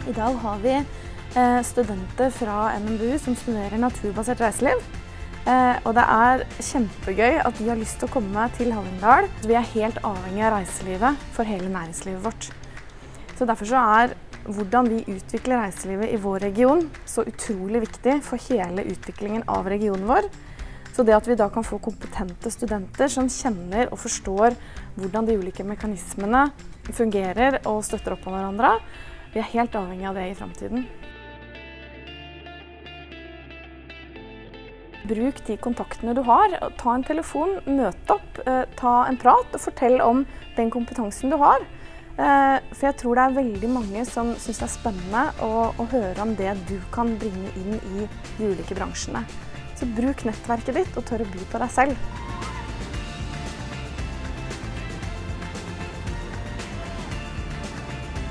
I dag har vi studenter fra NMBU som studerer naturbasert reiseliv. Og det er kjempegøy at de har lyst til å komme til Hallingdal. Vi er helt avhengig av reiselivet for hele næringslivet vårt. Så derfor så er hvordan vi utvikler reiselivet i vår region så utrolig viktig for hele utviklingen av regionen vår. Så det at vi da kan få kompetente studenter som kjenner og forstår hvordan de ulike mekanismene fungerer og støtter opp om hverandre, vi er helt avhengig av det i fremtiden. Bruk de kontaktene du har, ta en telefon, møt opp, ta en prat og fortell om den kompetansen du har. For jeg tror det er veldig mange som synes det er spennende å høre om det du kan bringe inn i de ulike bransjene. Så bruk nettverket ditt og tør å by på deg selv.